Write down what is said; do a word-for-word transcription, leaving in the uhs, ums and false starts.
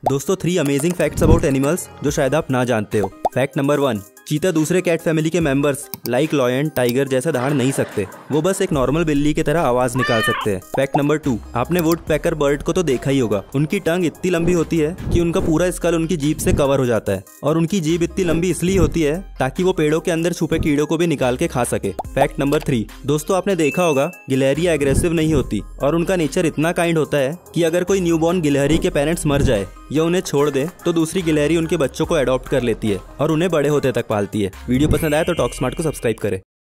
दोस्तों three amazing facts about animals जो शायद आप ना जानते हो। फैक्ट नंबर वन, चीता दूसरे कैट फैमिली के मेंबर्स लाइक लॉयन टाइगर जैसा दहाड़ नहीं सकते, वो बस एक नॉर्मल बिल्ली की तरह आवाज निकाल सकते हैं। फैक्ट नंबर टू, आपने वुड पैकर बर्ड को तो देखा ही होगा। उनकी टंग इतनी लंबी होती है कि उनका पूरा स्कल उनकी जीभ से कवर हो जाता है, और उनकी जीभ इतनी लंबी इसलिए होती है ताकि वो पेड़ों के अंदर छुपे कीड़ों को भी निकाल के खा सके। फैक्ट नंबर थ्री, दोस्तों आपने देखा होगा गिलहरियां एग्रेसिव नहीं होती और उनका नेचर इतना काइंड होता है कि अगर कोई न्यूबॉर्न गिलहरी के पेरेंट्स मर जाए या उन्हें छोड़ दे तो दूसरी गिलहरी उनके बच्चों को अडॉप्ट कर लेती है और उन्हें बड़े होते तक पालती है। वीडियो पसंद आया तो टॉक स्मार्ट को सब्सक्राइब करें।